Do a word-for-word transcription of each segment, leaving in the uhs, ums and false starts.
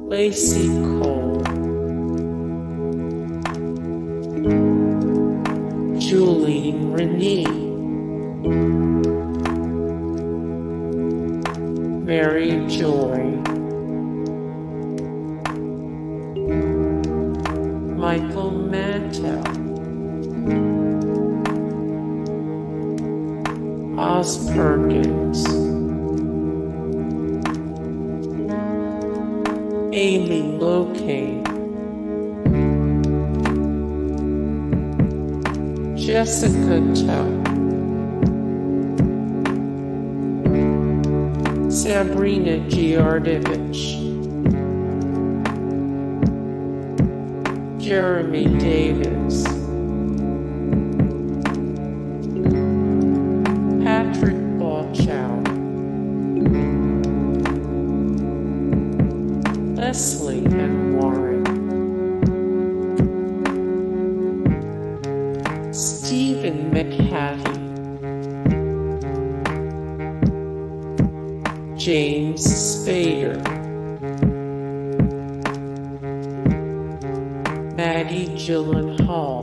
Lacey Cole, Julie Renee, Mary Joy, Michael Mantel, Oz Perkins, Amy Locane, Jessica Tuck, Sabrina Giardevich, Jeremy Davis, Patrick Bauchow, Leslie and Warren, Stephen McHattie, James Spader, Maggie Gyllenhaal.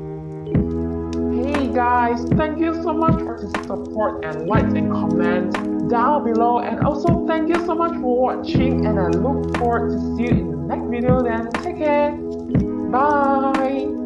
Hey guys, thank you so much for the support and likes and comments down below, and also thank you so much for watching, and I look forward to see you in the next video. Then take care, bye.